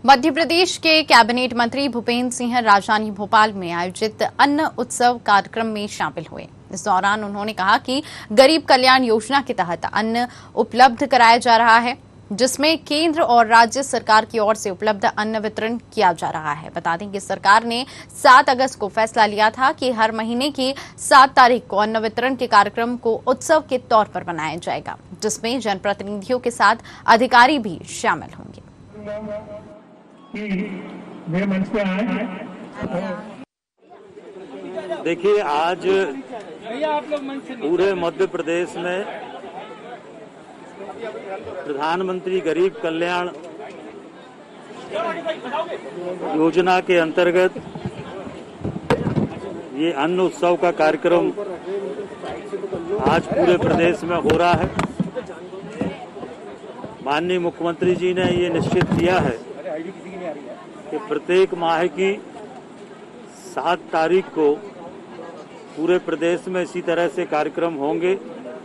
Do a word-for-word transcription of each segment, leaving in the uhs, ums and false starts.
मध्य प्रदेश के कैबिनेट मंत्री भूपेंद्र सिंह राजधानी भोपाल में आयोजित अन्न उत्सव कार्यक्रम में शामिल हुए। इस दौरान उन्होंने कहा कि गरीब कल्याण योजना के तहत अन्न उपलब्ध कराया जा रहा है, जिसमें केंद्र और राज्य सरकार की ओर से उपलब्ध अन्न वितरण किया जा रहा है। बता दें कि सरकार ने सात अगस्त को फैसला लिया था कि हर महीने की सात तारीख को अन्न वितरण के कार्यक्रम को उत्सव के तौर पर मनाया जाएगा, जिसमें जनप्रतिनिधियों के साथ अधिकारी भी शामिल होंगे। देखिए, आज पूरे मध्य प्रदेश में प्रधानमंत्री गरीब कल्याण योजना के अंतर्गत ये अन्न उत्सव का कार्यक्रम आज पूरे प्रदेश में हो रहा है। माननीय मुख्यमंत्री जी ने ये निश्चित किया है कि प्रत्येक माह की सात तारीख को पूरे प्रदेश में इसी तरह से कार्यक्रम होंगे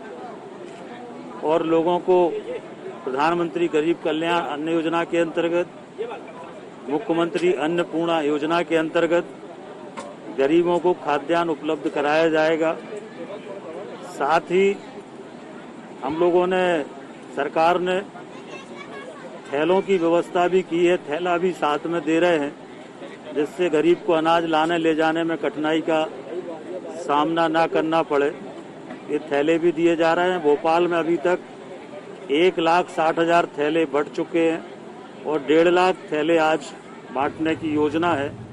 और लोगों को प्रधानमंत्री गरीब कल्याण अन्न योजना के अंतर्गत, मुख्यमंत्री अन्नपूर्णा योजना के अंतर्गत गरीबों को खाद्यान्न उपलब्ध कराया जाएगा। साथ ही हम लोगों ने, सरकार ने थैलों की व्यवस्था भी की है, थैला भी साथ में दे रहे हैं, जिससे गरीब को अनाज लाने ले जाने में कठिनाई का सामना ना करना पड़े। ये थैले भी दिए जा रहे हैं। भोपाल में अभी तक एक लाख साठ हजार थैले बढ़ चुके हैं और डेढ़ लाख थैले आज बांटने की योजना है।